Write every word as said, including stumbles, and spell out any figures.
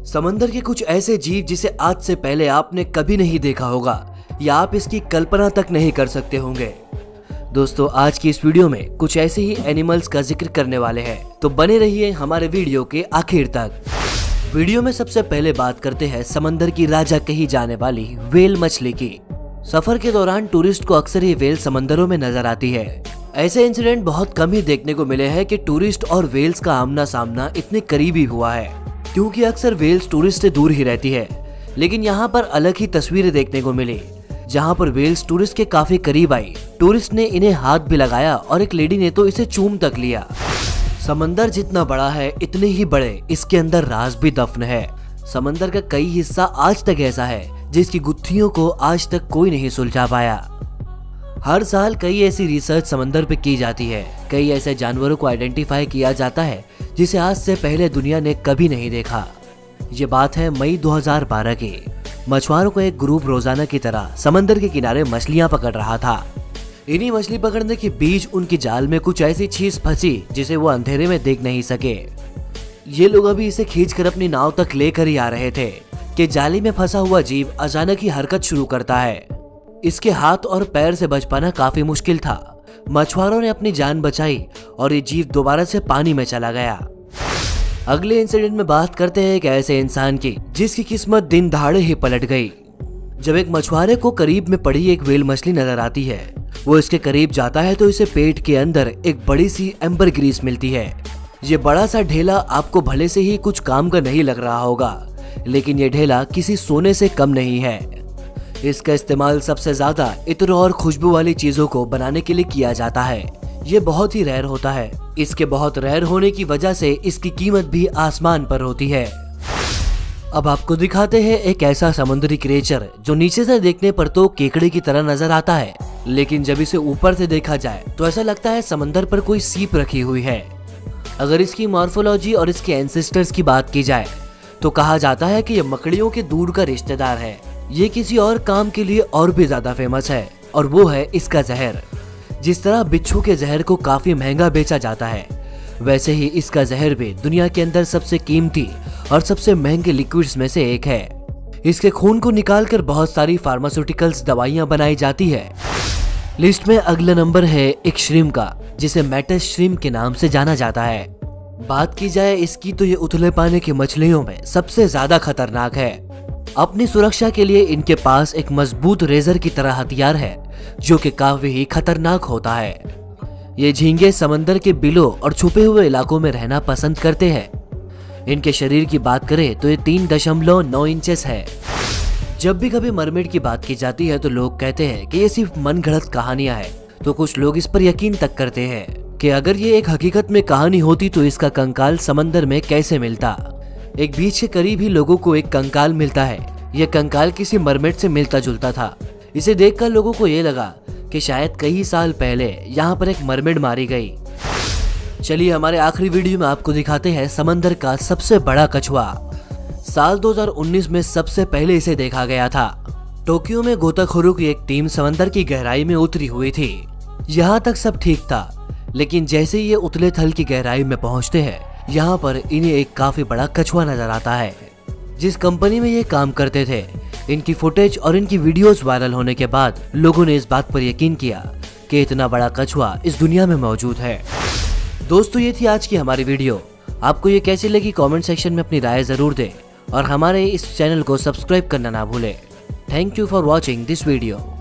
समंदर के कुछ ऐसे जीव जिसे आज से पहले आपने कभी नहीं देखा होगा या आप इसकी कल्पना तक नहीं कर सकते होंगे। दोस्तों, आज की इस वीडियो में कुछ ऐसे ही एनिमल्स का जिक्र करने वाले हैं, तो बने रहिए हमारे वीडियो के आखिर तक। वीडियो में सबसे पहले बात करते हैं समंदर की राजा कही जाने वाली व्हेल मछली की। सफर के दौरान टूरिस्ट को अक्सर ही व्हेल समंदरों में नजर आती है। ऐसे इंसिडेंट बहुत कम ही देखने को मिले हैं कि टूरिस्ट और व्हेल्स का आमना सामना इतने करीबी हुआ है, क्योंकि अक्सर व्हेल्स टूरिस्ट से दूर ही रहती है। लेकिन यहाँ पर अलग ही तस्वीरें देखने को मिली, जहाँ पर व्हेल्स टूरिस्ट के काफी करीब आई। टूरिस्ट ने इन्हें हाथ भी लगाया और एक लेडी ने तो इसे चूम तक लिया। समंदर जितना बड़ा है, इतने ही बड़े इसके अंदर राज भी दफन है। समंदर का कई हिस्सा आज तक ऐसा है जिसकी गुत्थियों को आज तक कोई नहीं सुलझा पाया। हर साल कई ऐसी रिसर्च समंदर पे की जाती है। कई ऐसे जानवरों को आइडेंटिफाई किया जाता है जिसे आज से पहले दुनिया ने कभी नहीं देखा। ये बात है मई दो हज़ार बारह की। मछुआरों का एक ग्रुप रोजाना की तरह समंदर के किनारे मछलियां पकड़ रहा था। इन्हीं मछली पकड़ने के बीच उनकी जाल में कुछ ऐसी चीज फंसी जिसे वो अंधेरे में देख नहीं सके। ये लोग अभी इसे खींचकर अपनी नाव तक लेकर ही आ रहे थे कि जाली में फंसा हुआ जीव अचानक ही हरकत शुरू करता है। इसके हाथ और पैर से बच पाना काफी मुश्किल था। मछुआरों ने अपनी जान बचाई और ये जीव दोबारा से पानी में चला गया। अगले इंसिडेंट में बात करते हैं एक ऐसे इंसान की जिसकी किस्मत दिन दहाड़े ही पलट गई। जब एक मछुआरे को करीब में पड़ी एक व्हेल मछली नजर आती है, वो इसके करीब जाता है तो इसे पेट के अंदर एक बड़ी सी एम्बरग्रीस मिलती है। ये बड़ा सा ढेला आपको भले से ही कुछ काम का नहीं लग रहा होगा, लेकिन ये ढेला किसी सोने से कम नहीं है। इसका इस्तेमाल सबसे ज्यादा इत्र और खुशबू वाली चीजों को बनाने के लिए किया जाता है। ये बहुत ही रेयर होता है। इसके बहुत रेयर होने की वजह से इसकी कीमत भी आसमान पर होती है। अब आपको दिखाते हैं एक ऐसा समुद्री क्रिएचर जो नीचे से देखने पर तो केकड़े की तरह नजर आता है, लेकिन जब इसे ऊपर से देखा जाए तो ऐसा लगता है समंदर पर कोई सीप रखी हुई है। अगर इसकी मॉर्फोलॉजी और इसके एंसेस्टर्स की बात की जाए तो कहा जाता है कि यह मकड़ियों के दूर का रिश्तेदार है। ये किसी और काम के लिए और भी ज्यादा फेमस है, और वो है इसका जहर। जिस तरह बिच्छू के जहर को काफी महंगा बेचा जाता है, वैसे ही इसका जहर भी दुनिया के अंदर सबसे कीमती और सबसे महंगे लिक्विड्स में से एक है। इसके खून को निकालकर बहुत सारी फार्मास्यूटिकल्स दवाइयां बनाई जाती है। लिस्ट में अगला नंबर है एक श्रिम्प का, जिसे मेटस श्रिम्प के नाम से जाना जाता है। बात की जाए इसकी तो ये उथले पानी की मछलियों में सबसे ज्यादा खतरनाक है। अपनी सुरक्षा के लिए इनके पास एक मजबूत रेजर की तरह हथियार है जो कि काफी ही खतरनाक होता है। ये झींगे समंदर के बिलों और छुपे हुए इलाकों में रहना पसंद करते हैं। इनके शरीर की बात करें तो ये तीन दशमलव नौ इंचेस है। जब भी कभी मरमेड की बात की जाती है तो लोग कहते हैं कि ये सिर्फ मनगढ़ंत कहानियां हैं, तो कुछ लोग इस पर यकीन तक करते हैं कि अगर ये एक हकीकत में कहानी होती तो इसका कंकाल समंदर में कैसे मिलता। एक बीच के करीब ही लोगों को एक कंकाल मिलता है। यह कंकाल किसी मरमेड से मिलता जुलता था। इसे देखकर लोगों को ये लगा कि शायद कई साल पहले यहाँ पर एक मरमेड मारी गई। चलिए हमारे आखिरी वीडियो में आपको दिखाते हैं समंदर का सबसे बड़ा कछुआ। साल दो हज़ार उन्नीस में सबसे पहले इसे देखा गया था। टोक्यो में गोताखोरों की एक टीम समंदर की गहराई में उतरी हुई थी। यहाँ तक सब ठीक था, लेकिन जैसे ही ये उतले थल की गहराई में पहुँचते हैं, यहाँ पर इन्हें एक काफी बड़ा कछुआ नजर आता है। जिस कंपनी में ये काम करते थे, इनकी फुटेज और इनकी वीडियोस वायरल होने के बाद लोगों ने इस बात पर यकीन किया कि इतना बड़ा कछुआ इस दुनिया में मौजूद है। दोस्तों, ये थी आज की हमारी वीडियो। आपको ये कैसी लगी कमेंट सेक्शन में अपनी राय जरूर दें और हमारे इस चैनल को सब्सक्राइब करना ना भूलें। Thank you for watching this video.